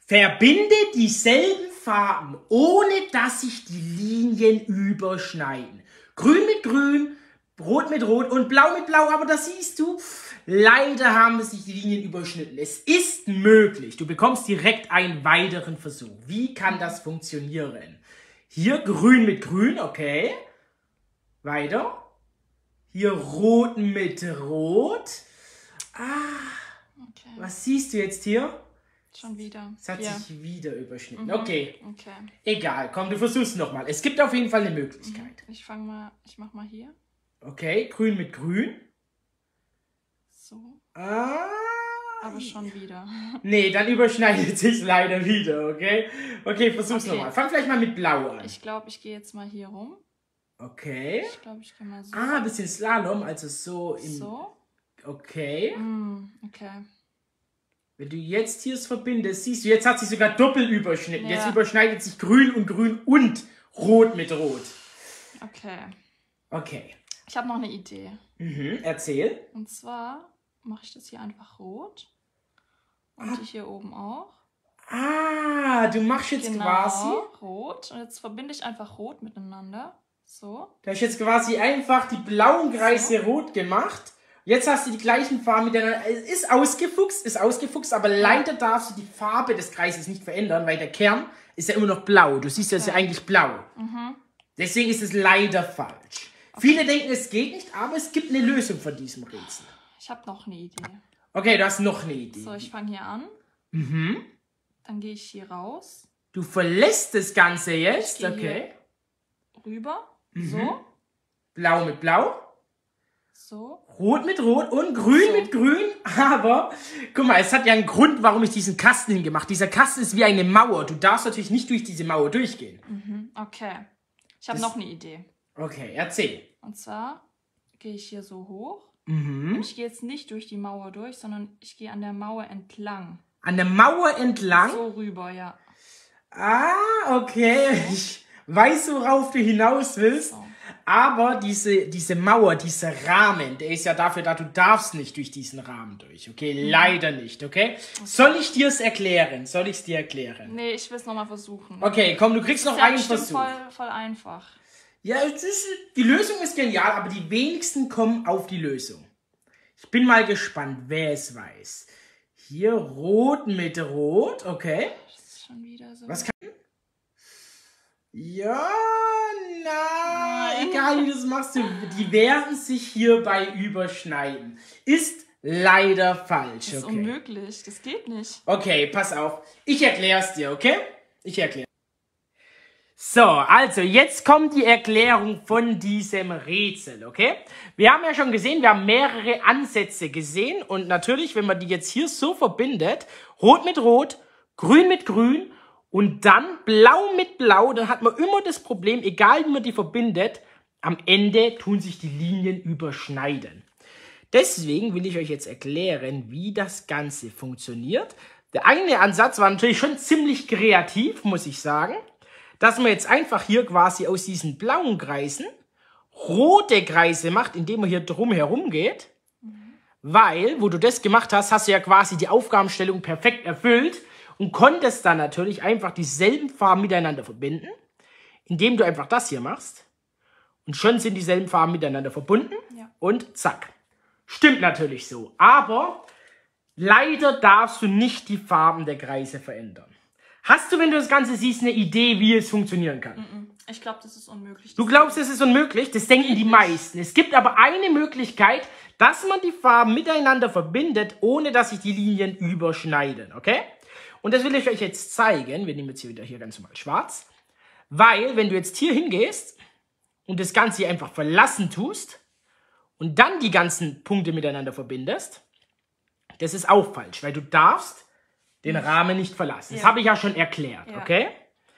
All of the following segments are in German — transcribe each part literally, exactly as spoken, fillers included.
Verbinde dieselben Farben, ohne dass sich die Linien überschneiden. Grün mit Grün, Rot mit Rot und Blau mit Blau. Aber das siehst du, leider haben sich die Linien überschnitten. Es ist möglich. Du bekommst direkt einen weiteren Versuch. Wie kann das funktionieren? Hier Grün mit Grün, okay. Weiter. Hier Rot mit Rot. Ah, okay. Was siehst du jetzt hier? Schon wieder. Es hat ja. sich wieder überschnitten. Mhm. Okay. Okay. Egal, komm, du versuchst nochmal. Es gibt auf jeden Fall eine Möglichkeit. Ich fange mal, ich mach mal hier. Okay, Grün mit Grün. So. Ah. Aber schon wieder. Nee, dann überschneidet sich leider wieder, okay? Okay, versuch's Okay. nochmal. Fang vielleicht mal mit Blau an. Ich glaube, ich gehe jetzt mal hier rum. Okay. Ich glaube, ich gehe mal so. Ah, ein bisschen Slalom, also so im... So. Okay. Mm, okay. Wenn du jetzt hier es verbindest, siehst du, jetzt hat sich sogar doppelt überschnitten. Ja. Jetzt überschneidet sich Grün und Grün und Rot mit Rot. Okay. Okay. Ich habe noch eine Idee. Mhm, erzähl. Und zwar mache ich das hier einfach rot. Und die hier oben auch. Ah, du machst jetzt Genau, quasi... rot. Und jetzt verbinde ich einfach rot miteinander. So. Du hast jetzt quasi einfach die blauen Kreise rot gemacht. Jetzt hast du die gleichen Farben miteinander. Es ist ausgefuchst, ist ausgefuchst, aber leider darfst du die Farbe des Kreises nicht verändern, weil der Kern ist ja immer noch blau. Du siehst, das ist ja eigentlich blau. Mhm. Deswegen ist es leider falsch. Okay. Viele denken, es geht nicht, aber es gibt eine Lösung von diesem Rätsel. Ich habe noch eine Idee. Okay, du hast noch eine Idee. So, ich fange hier an. Mhm. Dann gehe ich hier raus. Du verlässt das Ganze jetzt, Ich gehe okay. hier rüber. Mhm. So. Blau mit Blau. So. Rot mit Rot und Grün So. mit Grün, aber guck mal, es hat ja einen Grund, warum ich diesen Kasten hingemacht. Dieser Kasten ist wie eine Mauer. Du darfst natürlich nicht durch diese Mauer durchgehen. Mhm. Okay. Ich habe Das- noch eine Idee. Okay, erzähl. Und zwar gehe ich hier so hoch. Mhm. Und ich gehe jetzt nicht durch die Mauer durch, sondern ich gehe an der Mauer entlang. An der Mauer entlang? So rüber, ja. Ah, okay. Ich weiß, worauf du hinaus willst. So. Aber diese, diese Mauer, dieser Rahmen, der ist ja dafür da, du darfst nicht durch diesen Rahmen durch. Okay, leider nicht, okay? Soll ich dir es erklären? Soll ich es dir erklären? Nee, ich will es nochmal versuchen. Okay, komm, du kriegst noch Ist ja einen bestimmt Versuch. voll, voll einfach. Ja, es ist, die Lösung ist genial, aber die wenigsten kommen auf die Lösung. Ich bin mal gespannt, wer es weiß. Hier Rot mit Rot, okay. Das ist schon wieder so. Was kann... Ja, na, Nein. egal wie du es machst, du- die werden sich hierbei überschneiden. Ist leider falsch, Das ist okay. unmöglich. Das geht nicht. Okay, pass auf. Ich erkläre es dir, okay? Ich erkläre. So, also jetzt kommt die Erklärung von diesem Rätsel, okay? Wir haben ja schon gesehen, wir haben mehrere Ansätze gesehen und natürlich, wenn man die jetzt hier so verbindet, Rot mit Rot, Grün mit Grün und dann Blau mit Blau, dann hat man immer das Problem, egal wie man die verbindet, am Ende tun sich die Linien überschneiden. Deswegen will ich euch jetzt erklären, wie das Ganze funktioniert. Der eine Ansatz war natürlich schon ziemlich kreativ, muss ich sagen, dass man jetzt einfach hier quasi aus diesen blauen Kreisen rote Kreise macht, indem man hier drum herum geht. Mhm. Weil, wo du das gemacht hast, hast du ja quasi die Aufgabenstellung perfekt erfüllt und konntest dann natürlich einfach dieselben Farben miteinander verbinden, indem du einfach das hier machst. Und schon sind dieselben Farben miteinander verbunden Ja. und zack. Stimmt natürlich so, aber leider darfst du nicht die Farben der Kreise verändern. Hast du, wenn du das Ganze siehst, eine Idee, wie es funktionieren kann? Ich glaube, das ist unmöglich. Du glaubst, es ist unmöglich? Das denken die meisten. Es gibt aber eine Möglichkeit, dass man die Farben miteinander verbindet, ohne dass sich die Linien überschneiden, okay? Und das will ich euch jetzt zeigen. Wir nehmen jetzt hier wieder hier ganz normal schwarz. Weil, wenn du jetzt hier hingehst und das Ganze hier einfach verlassen tust und dann die ganzen Punkte miteinander verbindest, das ist auch falsch, weil du darfst den Rahmen nicht verlassen. Das Ja. habe ich ja schon erklärt, Ja. okay?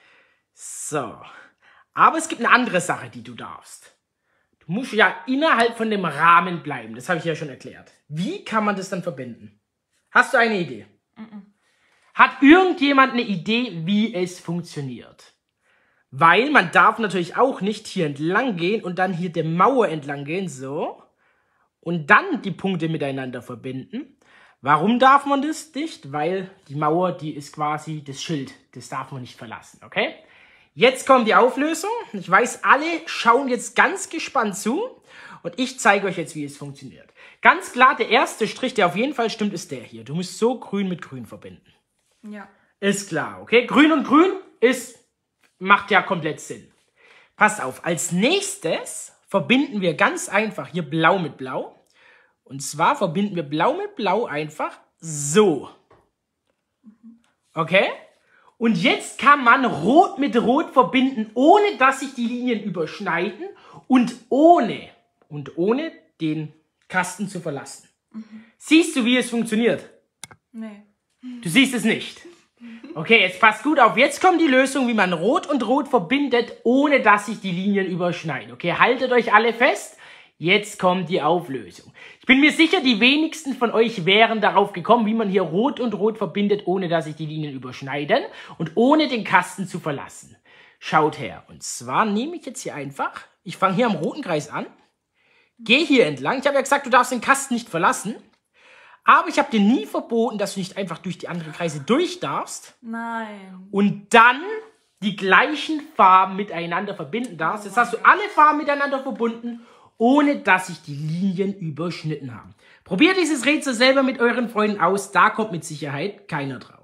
So. Aber es gibt eine andere Sache, die du darfst. Du musst ja innerhalb von dem Rahmen bleiben. Das habe ich ja schon erklärt. Wie kann man das dann verbinden? Hast du eine Idee? Mhm. Hat irgendjemand eine Idee, wie es funktioniert? Weil man darf natürlich auch nicht hier entlang gehen und dann hier der Mauer entlang gehen, so. Und dann die Punkte miteinander verbinden. Warum darf man das nicht? Weil die Mauer, die ist quasi das Schild. Das darf man nicht verlassen, okay? Jetzt kommt die Auflösung. Ich weiß, alle schauen jetzt ganz gespannt zu. Und ich zeige euch jetzt, wie es funktioniert. Ganz klar, der erste Strich, der auf jeden Fall stimmt, ist der hier. Du musst so grün mit grün verbinden. Ja. Ist klar, okay? Grün und grün ist, macht ja komplett Sinn. Passt auf, als nächstes verbinden wir ganz einfach hier blau mit blau. Und zwar verbinden wir blau mit blau einfach so. Okay? Und jetzt kann man rot mit rot verbinden, ohne dass sich die Linien überschneiden und ohne, und ohne den Kasten zu verlassen. Mhm. Siehst du, wie es funktioniert? Nee. Du siehst es nicht. Okay, jetzt passt gut auf. Jetzt kommt die Lösung, wie man rot und rot verbindet, ohne dass sich die Linien überschneiden. Okay, haltet euch alle fest. Jetzt kommt die Auflösung. Ich bin mir sicher, die wenigsten von euch wären darauf gekommen, wie man hier rot und rot verbindet, ohne dass sich die Linien überschneiden und ohne den Kasten zu verlassen. Schaut her. Und zwar nehme ich jetzt hier einfach, ich fange hier am roten Kreis an, gehe hier entlang. Ich habe ja gesagt, du darfst den Kasten nicht verlassen. Aber ich habe dir nie verboten, dass du nicht einfach durch die anderen Kreise durch darfst. Nein. Und dann die gleichen Farben miteinander verbinden darfst. Jetzt hast du alle Farben miteinander verbunden, ohne dass sich die Linien überschnitten haben. Probiert dieses Rätsel selber mit euren Freunden aus. Da kommt mit Sicherheit keiner drauf.